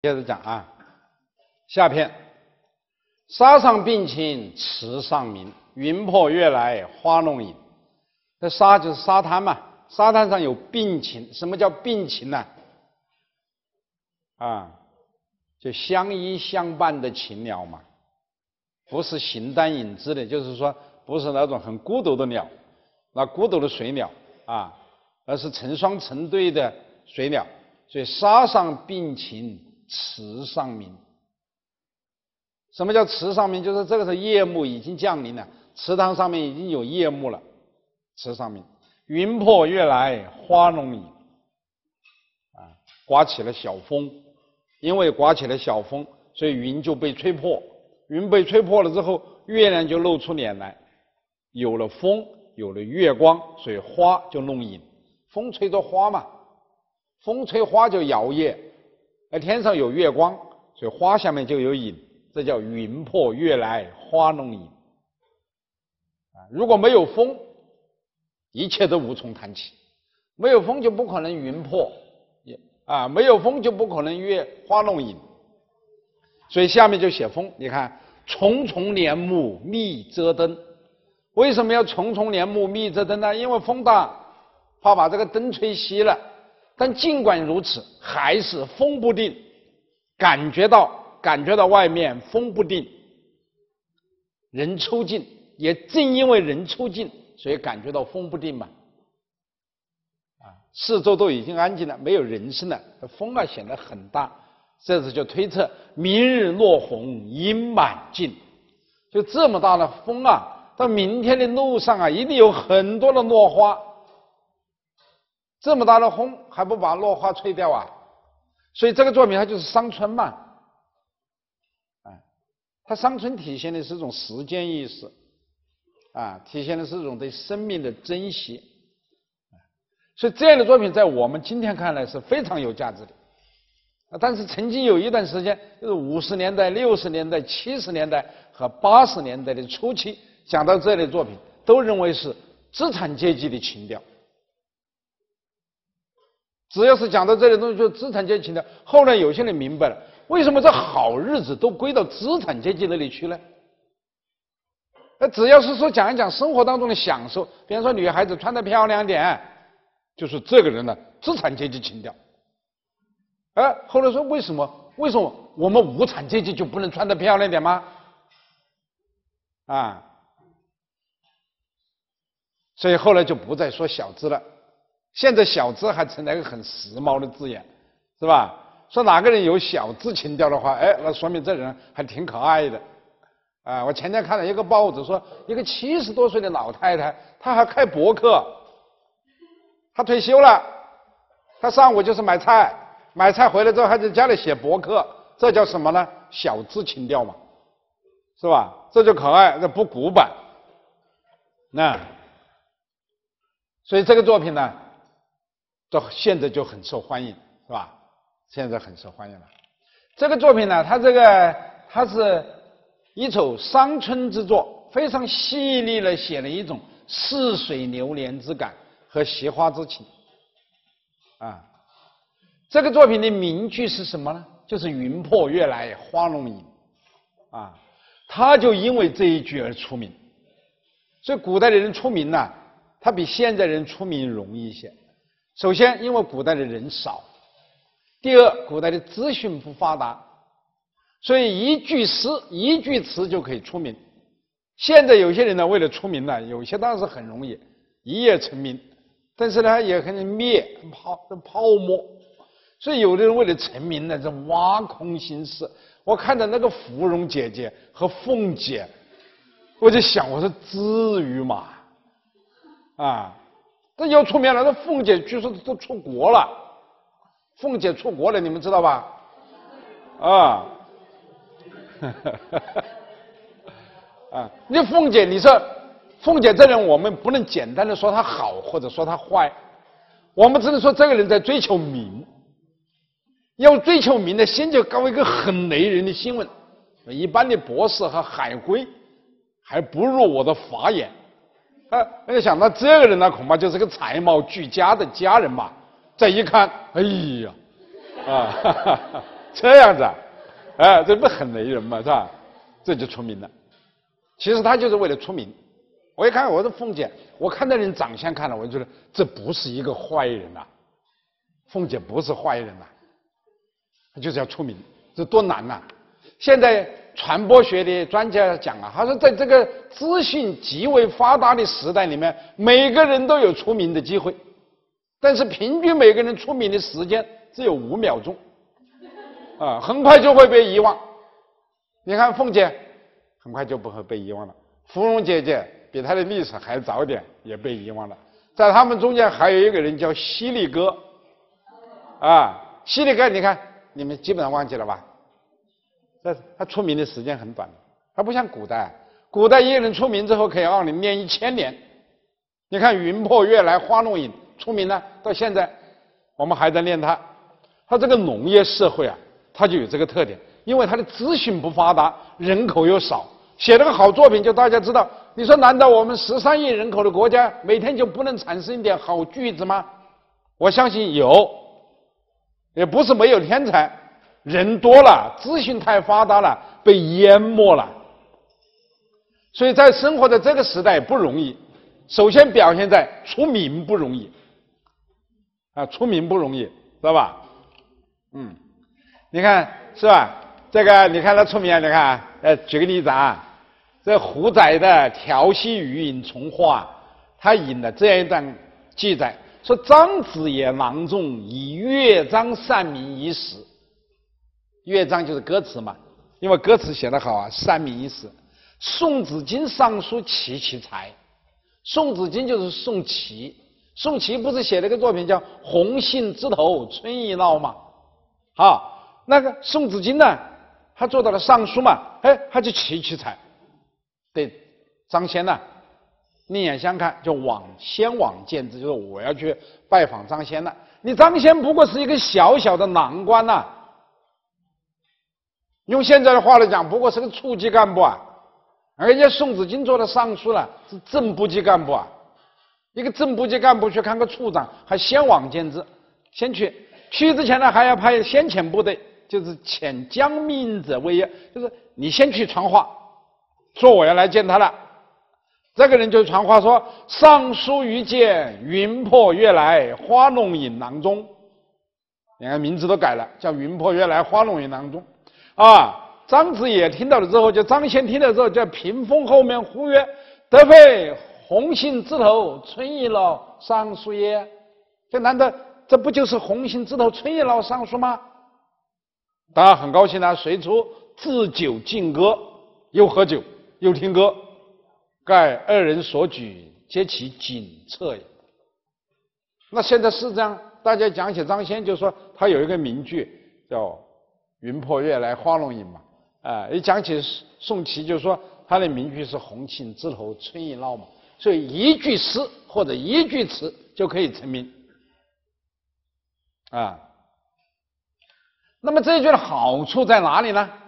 接着讲啊，下篇，沙上并芩池上明，云破月来花弄影。这沙就是沙滩嘛，沙滩上有并芩。什么叫并芩呢？就相依相伴的禽鸟嘛，不是形单影只的，就是说不是那种很孤独的鸟，那孤独的水鸟啊，而是成双成对的水鸟。所以沙上并芩池上明。什么叫池上明？就是这个时候夜幕已经降临了，池塘上面已经有夜幕了。池上明，云破月来花弄影。刮起了小风，因为刮起了小风，所以云就被吹破。云被吹破了之后，月亮就露出脸来。有了风，有了月光，所以花就弄影。风吹着花嘛，风吹花就摇曳，而天上有月光，所以花下面就有影，这叫云破月来花弄影。如果没有风，一切都无从谈起。没有风就不可能云破，没有风就不可能花弄影。所以下面就写风，你看重重帘幕密遮灯。为什么要重重帘幕密遮灯呢？因为风大，怕把这个灯吹熄了。但尽管如此，还是风不定，感觉到外面风不定，人出尽，也正因为人出尽，所以感觉到风不定嘛。四周都已经安静了，没有人声了，风显得很大。这时就推测明日落红阴满径，就这么大的风到明天的路上一定有很多的落花。这么大的风还不把落花吹掉啊？所以这个作品它就是伤春嘛。它伤春体现的是一种时间意识，体现的是一种对生命的珍惜。所以这样的作品在我们今天看来是非常有价值的。但是曾经有一段时间，就是50年代、60年代、70年代和80年代的初期，讲到这类作品，都认为是资产阶级的情调。只要是讲到这类东西，就资产阶级情调。后来有些人明白了，为什么这好日子都归到资产阶级那里去呢？只要是说讲一讲生活当中的享受，比方说女孩子穿得漂亮点，就是这个人的资产阶级情调。后来说为什么我们无产阶级就不能穿得漂亮点吗？所以后来就不再说小资了。现在小资还成了一个很时髦的字眼，是吧？说哪个人有小资情调的话，那说明这人还挺可爱的。我前天看了一个报纸，说一个70多岁的老太太，她还开博客。她退休了，她上午就是买菜回来之后还在家里写博客，这叫什么呢？小资情调嘛，是吧？这就可爱，这不古板。所以这个作品呢，现在就很受欢迎，是吧？现在很受欢迎了。这个作品呢，它是一首伤春之作，非常细腻地写了一种似水流年之感和惜花之情。这个作品的名句是什么呢？就是云破月来花弄影。他就因为这一句而出名。所以古代的人出名呢，他比现在人出名容易一些。首先，因为古代的人少；第二，古代的资讯不发达，所以一句诗、一句词就可以出名。现在有些人呢，为了出名呢，有些当然是很容易一夜成名，但是呢，也可能泡沫。所以有的人为了成名呢，是挖空心思。我看到那个芙蓉姐姐和凤姐，我就想，我说至于吗？这要出名了，那凤姐据说都出国了。凤姐出国了，你们知道吧？那凤姐，你说凤姐这人，我们不能简单的说她好或者说她坏，我们只能说这个人在追求名。要追求名的，先就搞一个很雷人的新闻。一般的博士和海归还不入我的法眼。那个想到这个人呢，恐怕就是个才貌俱佳的佳人嘛。再一看，哎呀， 这样子啊，哎，这不很雷人吗？是吧？这就出名了。其实他就是为了出名。我一看，我说凤姐，我看那人长相看了，我就觉得这不是一个坏人呐、凤姐不是坏人呐、就是要出名，这多难呐、现在传播学的专家讲啊，他说在这个资讯极为发达的时代里面，每个人都有出名的机会，但是平均每个人出名的时间只有5秒钟，啊，很快就会被遗忘。你看凤姐，很快就不会被遗忘了。芙蓉姐姐比她的历史还早点，也被遗忘了。在他们中间还有一个人叫犀利哥，啊，犀利哥，你看你们基本上忘记了吧？他出名的时间很短，他不像古代，古代一个人出名之后可以让你念1000年。你看云破月来花弄影出名了，到现在我们还在念他。他这个农业社会啊，他就有这个特点，因为他的资讯不发达，人口又少，写了个好作品就大家知道。你说难道我们13亿人口的国家每天就不能产生一点好句子吗？我相信有，也不是没有天才，人多了，资讯太发达了，被淹没了。所以在生活在这个时代不容易，首先表现在出名不容易啊，出名不容易，知道吧？你看是吧？这个你看他出名啊，你看举个例子啊，这胡载的《调息余饮从化》，他引了这样一段记载，说张子野郎中以乐章善民一时。乐章就是歌词嘛，因为歌词写得好啊，善民一时。宋子京上书齐其才，宋子京就是宋祁，宋祁不是写了一个作品叫《红杏枝头春意闹》吗？好，那个宋子京呢，他做到了尚书嘛，他就齐其才，对张先呢另眼相看，就先往见之，就是我要去拜访张先了。你张先不过是一个小小的郎官呐、用现在的话来讲，不过是个处级干部啊。而且宋子京做的尚书了，是正部级干部啊。一个正部级干部去看个处长，还先往见之，先去之前呢，还要派先遣部队，就是遣将命者为业，就是你先去传话，说我要来见他了。这个人就传话说：“尚书于见，云破月来，花弄影囊中。”你看名字都改了，叫云破月来，花弄影囊中。啊，张子野听到了之后，就张先听到之后，在屏风后面呼曰：“德非红杏枝头春意老尚书耶？”这难道这不就是红杏枝头春意老尚书吗？大家很高兴啊，随出置酒敬歌，又喝酒又听歌，盖二人所举，皆其锦策也。那现在是这样，大家讲起张先，就说他有一个名句叫“云破月来花弄影”嘛，一讲起宋祁，就说他的名句是“红杏枝头春意闹”嘛，所以一句诗或者一句词就可以成名啊。那么这一句的好处在哪里呢？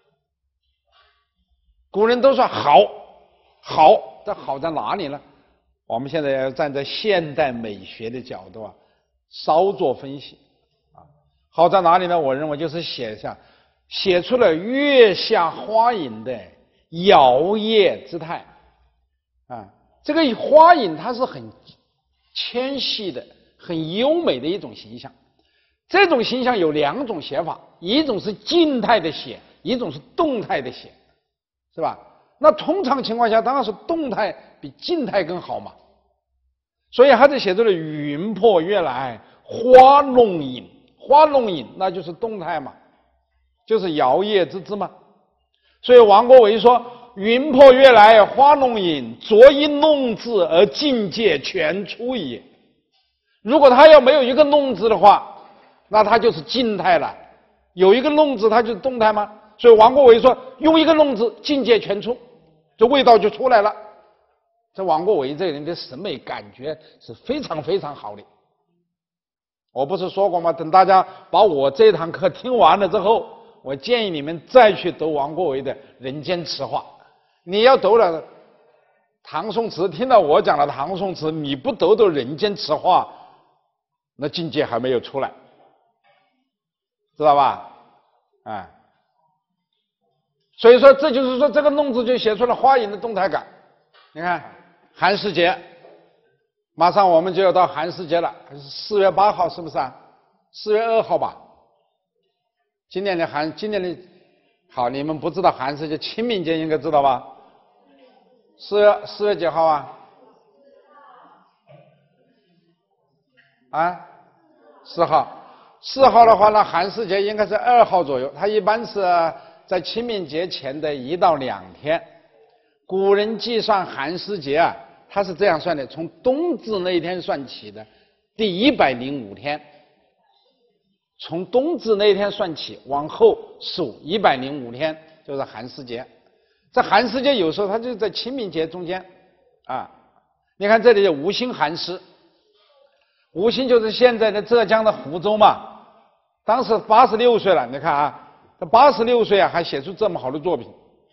古人都说好，这好在哪里呢？我们现在要站在现代美学的角度啊，稍作分析啊。好在哪里呢？我认为就是写出了月下花影的摇曳姿态啊。这个花影它是很纤细的、很优美的一种形象。这种形象有2种写法，一种是静态的写，一种是动态的写，是吧？那通常情况下当然是动态比静态更好嘛。所以他就写出了云破月来，花弄影。花弄影那就是动态嘛，就是摇曳之姿嘛。所以王国维说：“云破月来，花弄影，着一弄字而境界全出也。”如果他要没有一个弄字的话，那它就是静态了。有一个弄字，它就是动态吗？所以王国维说，用一个弄字，境界全出，这味道就出来了。这王国维这个人的审美感觉是非常非常好的。我不是说过吗？等大家把我这堂课听完了之后，我建议你们再去读王国维的《人间词话》。你要读了唐宋词，听到我讲了唐宋词，你不读《人间词话》，那境界还没有出来。知道吧？ 啊。所以说，这就是说，这个弄字就写出了花影的动态感。你看，寒食节，马上我们就要到寒食节了，4月8号是不是啊？4月2号吧。今年的好，你们不知道寒食节，清明节应该知道吧？4月几号啊？4号。4号的话呢，寒食节应该是2号左右，它一般是在清明节前的1到2天。古人计算寒食节啊，它是这样算的：从冬至那一天算起的第105天，从冬至那一天算起，往后数105天就是寒食节。这寒食节有时候它就在清明节中间啊。你看这里有吴兴寒食，吴兴就是现在的浙江的湖州嘛，当时86岁了。你看啊，他86岁啊，还写出这么好的作品。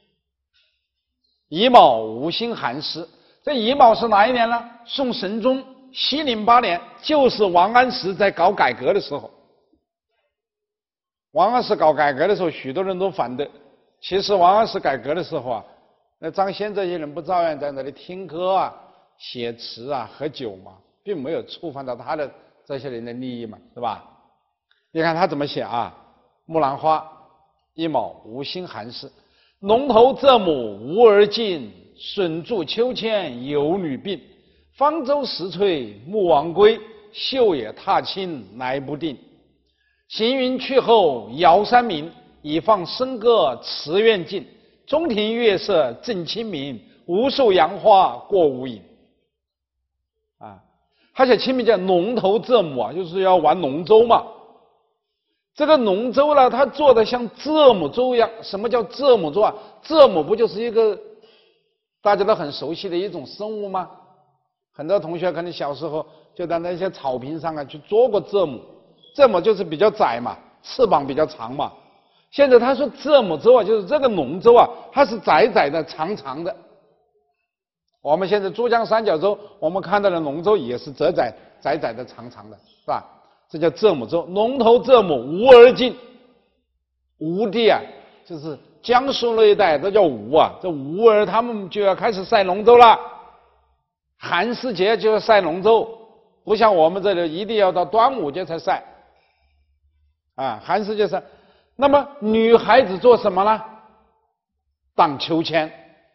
乙卯吴兴寒食，这乙卯是哪一年呢？宋神宗熙宁8年，就是王安石在搞改革的时候。王安石搞改革的时候，许多人都反对。其实王安石改革的时候啊，那张先这些人不照样在那里听歌啊、写词啊、喝酒嘛，并没有触犯到他的这些人的利益嘛，是吧？你看他怎么写啊？木兰花，乙卯吴兴寒食。龙头鹧鸪无儿进，笋柱秋千有女并。方舟石翠穆王归，秀野踏青来不定。行云去后遥山明，已放笙歌池苑尽。中庭月色正清明，无数杨花过无影。他写清明节龙头鹧鸪啊，就是要玩龙舟嘛。这个龙舟呢，它做的像蛰母舟一样。什么叫蛰母舟啊？蛰母不就是一个大家都很熟悉的一种生物吗？很多同学可能小时候就在那些草坪上啊去捉过蛰母。蛰母就是比较窄嘛，翅膀比较长嘛。现在他说蛰母舟啊，就是这个龙舟啊，它是窄窄的、长长的。我们现在珠江三角洲，我们看到的龙舟也是窄窄的、长长的，是吧？这叫蛰母舟。龙头鹧鸪无儿进，吴地啊，就是江苏那一带都叫吴啊，这吴儿他们就要开始赛龙舟了。寒食节就要赛龙舟，不像我们这里一定要到端午节才赛。寒食节赛。那么女孩子做什么呢？荡秋千。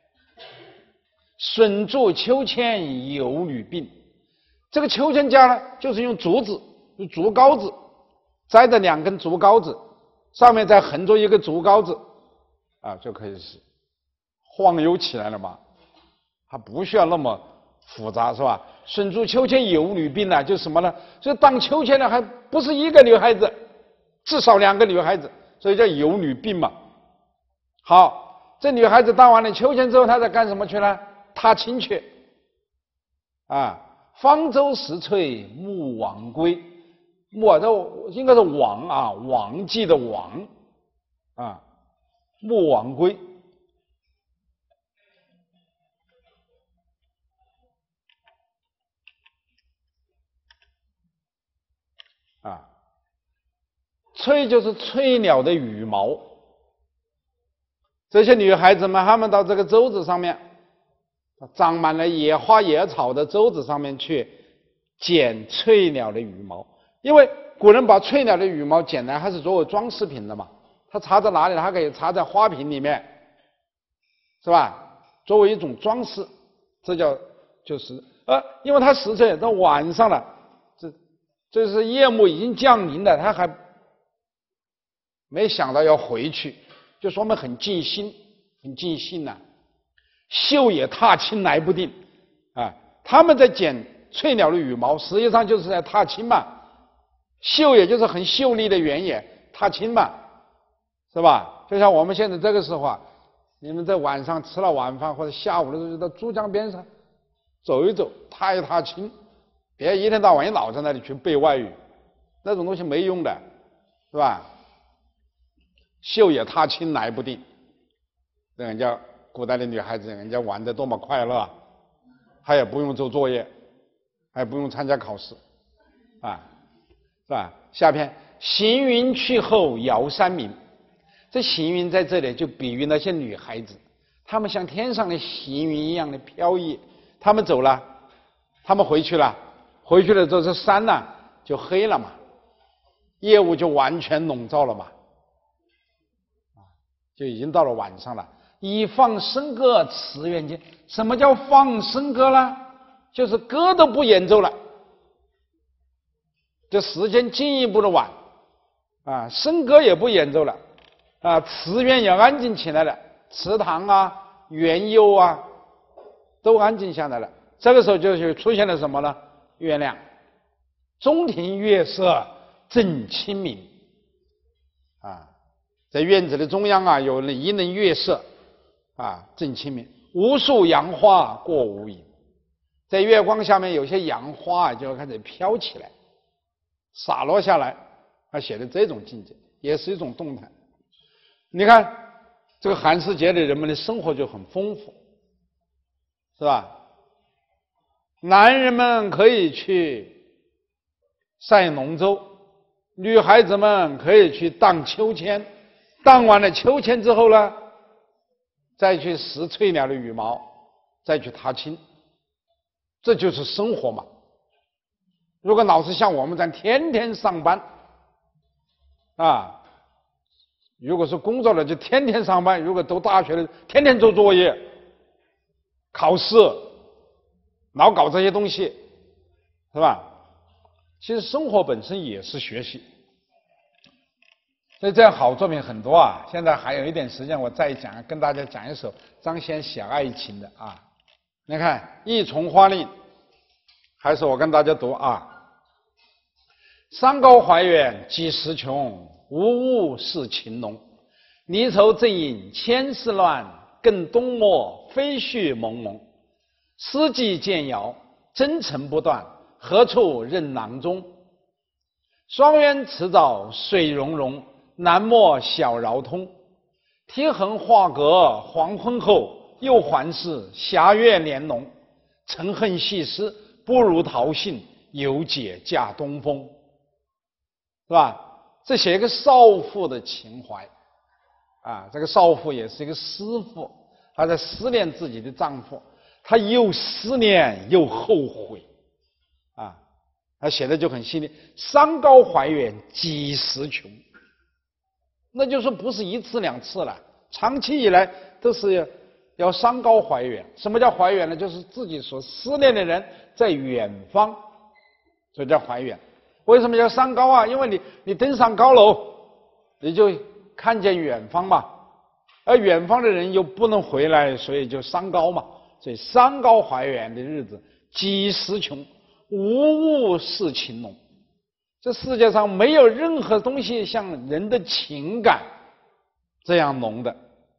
笋柱秋千有女并。这个秋千架呢，就是用竹子，用竹篙子栽着2根竹篙子，上面再横着一个竹篙子，就可以是晃悠起来了嘛。它不需要那么复杂，是吧？笋柱秋千有女并呢，就是什么呢？所以荡秋千呢，还不是一个女孩子，至少2个女孩子，所以叫有女并嘛。好，这女孩子荡完了秋千之后，她在干什么去呢？踏青去。方舟石翠穆王归。穆啊，这应该是王啊，王记的王穆王归。翠就是翠鸟的羽毛。这些女孩子们，她们到这个舟子上面，长满了野花野草的舟子上面去捡翠鸟的羽毛。因为古人把翠鸟的羽毛捡来，它是作为装饰品的嘛。它插在哪里？它可以插在花瓶里面，是吧？作为一种装饰，这叫就是因为它石翠到晚上了，这是夜幕已经降临了，它还没想到要回去，就说明很尽心，很尽兴呐。秀野踏青来不定他们在捡翠鸟的羽毛，实际上就是在踏青嘛。秀也就是很秀丽的原野，踏青嘛，是吧？就像我们现在这个时候啊，你们在晚上吃了晚饭或者下午的时候，就到珠江边上走一走，踏一踏青，别一天到晚老在那里去背外语，那种东西没用的，是吧？秀也踏青来不定，人家古代的女孩子，人家玩得多么快乐啊！她也不用做作业，还不用参加考试，是吧？下篇行云去后遥山明。 这行云在这里就比喻那些女孩子，她们像天上的行云一样的飘逸。她们走了，她们回去了，回去了之后，这山呢就黑了嘛，夜雾就完全笼罩了嘛，就已经到了晚上了。以放笙歌辞远近。什么叫放笙歌呢？就是歌都不演奏了，这时间进一步的晚啊，笙歌也不演奏了啊，寺院也安静起来了，祠堂啊、园幽啊都安静下来了。这个时候就出现了什么呢？月亮，中庭月色正清明啊，在院子的中央啊，有了一轮月色啊，正清明。无数杨花过无影，在月光下面，有些杨花啊就开始飘起来，洒落下来，写的这种境界，也是一种动态。你看这个寒食节的人们的生活就很丰富，是吧？男人们可以去赛龙舟，女孩子们可以去荡秋千，荡完了秋千之后呢，再去拾翠鸟的羽毛，再去踏青，这就是生活嘛。如果老是像我们这样天天上班啊，如果是工作的就天天上班，如果读大学的天天做作业、考试，老搞这些东西，是吧？其实生活本身也是学习。所以这样好作品很多啊。现在还有一点时间，我再讲，跟大家讲一首张先写爱情的啊。你看《一丛花令》，还是我跟大家读啊。山高怀远几时穷，无物是情浓。离愁正饮千事乱，更东陌飞絮蒙蒙。诗际渐遥，征程不断，何处任囊中？双鸢辞藻水溶溶，南陌小饶通。贴横画阁黄昏后，又还是霞月连浓。沉恨细思，不如陶杏，犹解嫁东风。是吧？这写一个少妇的情怀啊，这个少妇也是一个思妇，她在思念自己的丈夫，她又思念又后悔啊，她写的就很细腻。山高怀远几时穷，那就是不是一次两次了，长期以来都是要山高怀远。什么叫怀远呢？就是自己所思念的人在远方，所以叫怀远。为什么叫山高啊？因为你登上高楼，你就看见远方嘛，而远方的人又不能回来，所以就山高嘛。所以山高怀远的日子几时穷，无物是情浓。这世界上没有任何东西像人的情感这样浓的。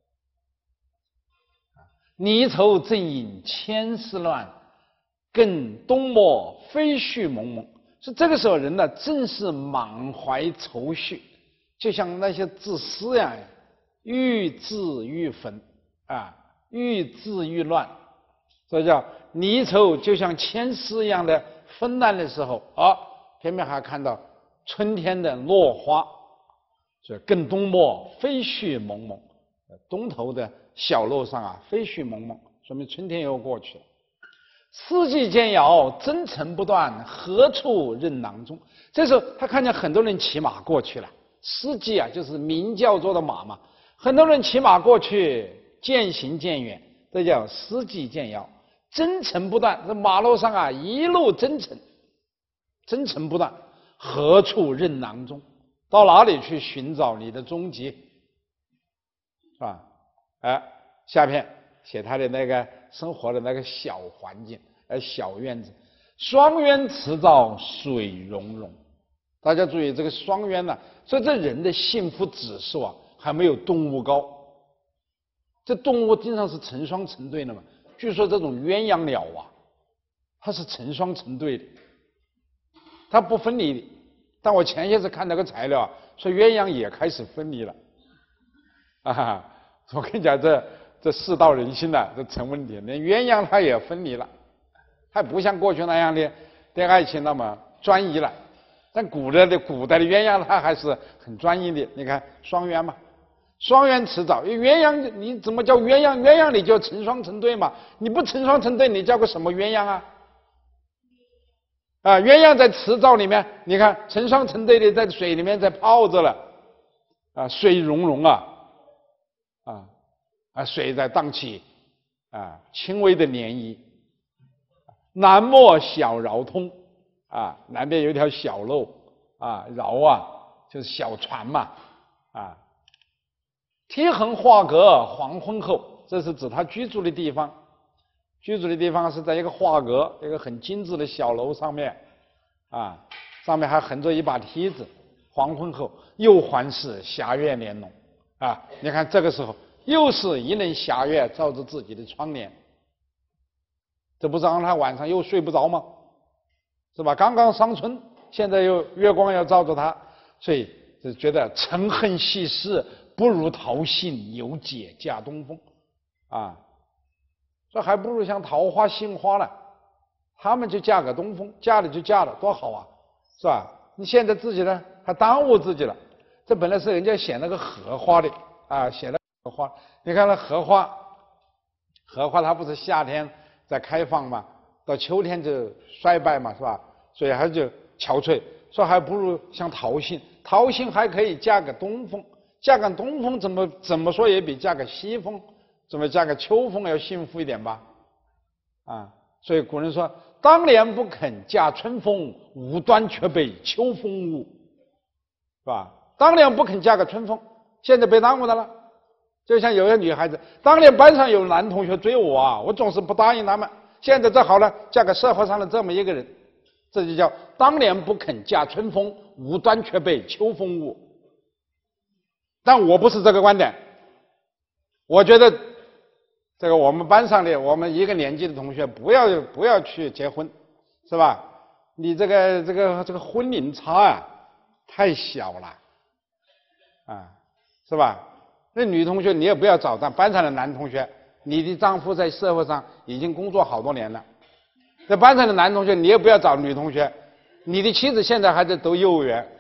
离愁正饮千事乱，更东陌飞絮蒙蒙。是这个时候人呢，正是满怀愁绪，就像那些字诗呀，愈字愈纷啊，愈字愈乱。所以叫离愁就像千丝一样的纷乱的时候啊，偏偏还看到春天的落花，所以更东陌飞絮蒙蒙。东头的小路上啊，飞絮蒙蒙，说明春天又过去了。四季渐遥，征程不断，何处任囊中？这时候他看见很多人骑马过去了。四季啊，就是鸣叫做的马嘛，很多人骑马过去，渐行渐远，这叫四季渐遥。征程不断，这马路上啊一路征程，征程不断，何处任囊中？到哪里去寻找你的终极？是吧？下片写他的那个生活的那个小环境，小院子。双鸢辞藻水溶溶。大家注意这个双鸢呢，所以这人的幸福指数啊，还没有动物高。这动物经常是成双成对的嘛。据说这种鸳鸯鸟啊，它是成双成对的，它不分离的。但我前些次看那个材料啊，说鸳鸯也开始分离了。啊，我跟你讲，这世道人心呐，这成问题。连鸳鸯它也分离了，还不像过去那样的对爱情那么专一了。但古代的鸳鸯它还是很专一的。你看双鸢嘛， 双缘辞藻，鸳鸯你怎么叫鸳鸯？鸳鸯你就成双成对嘛，你不成双成对，你叫个什么鸳鸯啊？啊，鸳鸯在辞藻里面，你看成双成对的在水里面在泡着了，啊，水溶溶啊，水在荡起，啊，轻微的涟漪。南陌小桡通，啊，南边有一条小路，啊，桡啊就是小船嘛，啊。梯横画阁黄昏后，这是指他居住的地方。居住的地方是在一个画阁，一个很精致的小楼上面，啊，上面还横着一把梯子。黄昏后，又还是霞月帘笼，啊，你看这个时候又是一轮霞月照着自己的窗帘，这不是让他晚上又睡不着吗？是吧？刚刚伤春，现在又月光要照着他，所以就觉得沉恨细事。不如桃杏有解嫁东风，啊，这还不如像桃花、杏花呢，他们就嫁给东风，嫁了就嫁了，多好啊，是吧？你现在自己呢，还耽误自己了。这本来是人家写那个荷花的啊，写了荷花。你看那荷花，荷花它不是夏天在开放嘛，到秋天就衰败嘛，是吧？所以还就憔悴，说还不如像桃杏，桃杏还可以嫁给东风。嫁给东风怎么说也比嫁给西风，怎么嫁给秋风要幸福一点吧？啊，所以古人说：“当年不肯嫁春风，无端却被秋风误。”是吧？当年不肯嫁给春风，现在被耽误的了。就像有些女孩子，当年班上有男同学追我啊，我总是不答应他们。现在这好了，嫁给社会上的这么一个人，这就叫当年不肯嫁春风，无端却被秋风误。但我不是这个观点，我觉得这个我们班上的我们一个年纪的同学不要去结婚，是吧？你这个婚龄差啊太小了，啊，是吧？那女同学你也不要找班上的男同学，你的丈夫在社会上已经工作好多年了。在班上的男同学你也不要找女同学，你的妻子现在还在读幼儿园。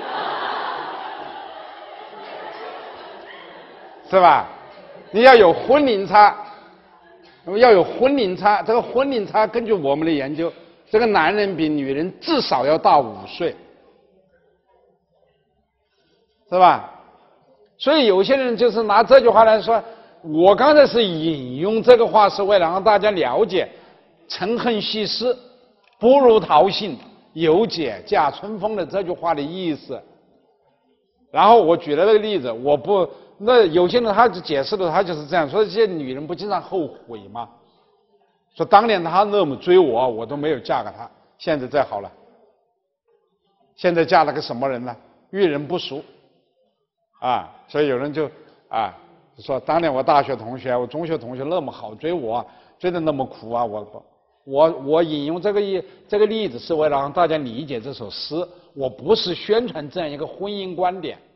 是吧？你要有婚龄差，要有婚龄差。这个婚龄差，根据我们的研究，这个男人比女人至少要大5岁，是吧？所以有些人就是拿这句话来说，我刚才是引用这个话，是为了让大家了解“沉恨细事，不如桃杏有解嫁春风”的这句话的意思。然后我举了这个例子，那有些人他解释的他就是这样说：这些女人不经常后悔吗？说当年他那么追我，我都没有嫁给他，现在再好了，现在嫁了个什么人呢？遇人不淑啊！所以有人就说当年我大学同学、我中学同学那么好，追我追得那么苦啊！我引用这个例子是为了让大家理解这首诗，我不是宣传这样一个婚姻观点。